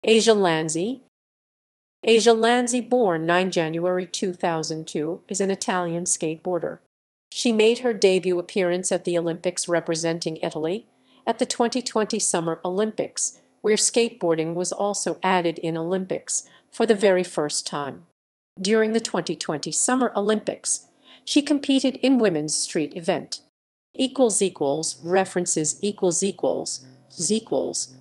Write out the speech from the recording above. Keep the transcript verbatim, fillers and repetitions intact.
Asia Lanzi. Asia Lanzi, born the ninth of January two thousand two, is an Italian skateboarder. She made her debut appearance at the Olympics representing Italy at the twenty twenty Summer Olympics, where skateboarding was also added in Olympics for the very first time. During the twenty twenty Summer Olympics, she competed in women's street event. Equals equals references equals equals equals